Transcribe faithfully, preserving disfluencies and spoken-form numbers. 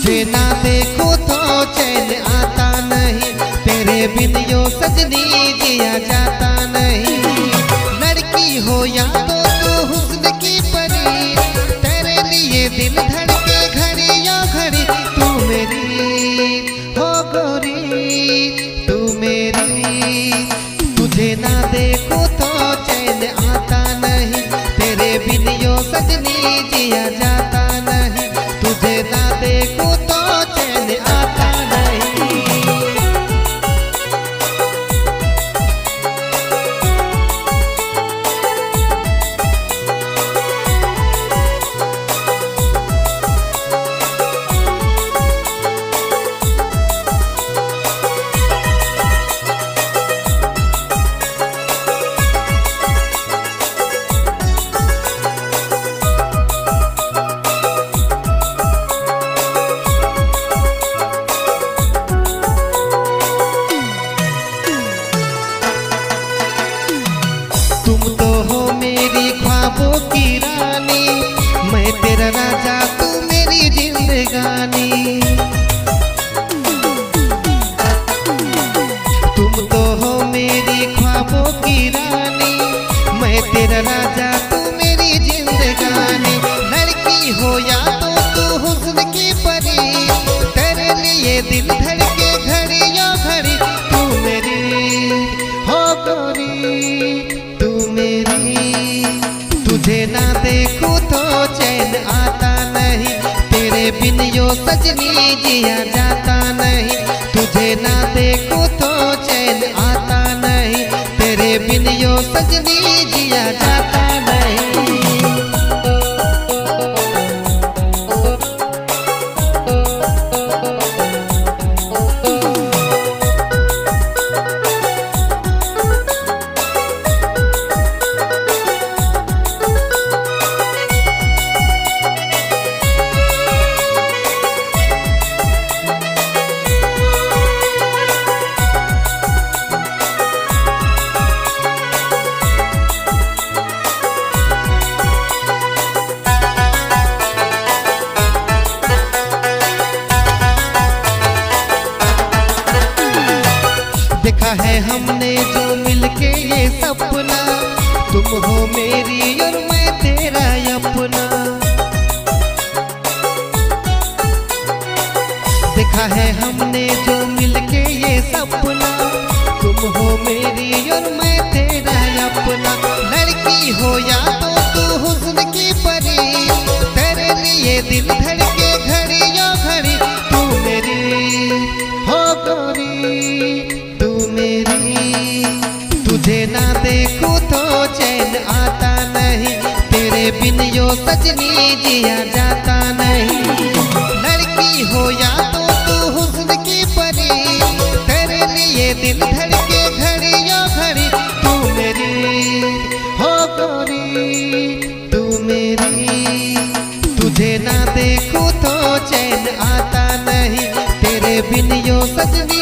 तुझे ना देखो तो चैन आता नहीं, तेरे बिन यो सजनी जिया जाता नहीं। लड़की हो या तो तू हुस्न की परी, तेरे लिए दिल धड़के घड़ी यो घड़ी। तू मेरी हो गोरी तू मेरी, तुझे ना देखो तो चैन आता नहीं, तेरे बिन यो सजनी जिया जाता नहीं। तुझे ना देखो तो चैन आता नहीं। तुम तो हो मेरी ख्वाबों की रानी, मैं तेरा राजा तू मेरी जिंदगानी। तुम तो हो मेरी ख्वाबों की रानी, मैं तेरा राजा तू मेरी जिंदगानी। लड़की हो या तो तू हुस्न की परी, तेरे लिए दिल धड़के घड़ी यो घड़ी। तू मेरी हो गोरी तू मेरी, तुझे ना देखो तो चैन आता नहीं, तेरे बिन यो सजनी जिया जाता नहीं। तुझे ना देखो तो चैन आता नहीं, तेरे बिन यो सजनी जिया जाता नहीं। देखा है हमने जो मिलके ये सपना, तुम हो मेरी और मैं तेरा अपना। देखा है हमने जो मिलके ये सपना, तुम हो मेरी और मैं तेरा अपना। लड़की हो या तो तू हुस्न की परी, तेरे लिए दिल धड़के घड़ी यो घड़ी। तू मेरी हो गोरी तू मेरी, तुझे ना देखो तो चैन आता नहीं, तेरे बिन यो सजनी जिया जाता नहीं। लड़की हो या तो तू हुस्न की परी, तेरे लिए दिल धड़के घड़ी यो घड़ी। तू मेरी हो गोरी तू मेरी, तुझे ना देखो तो चैन आता नहीं, तेरे बिन यो सजनी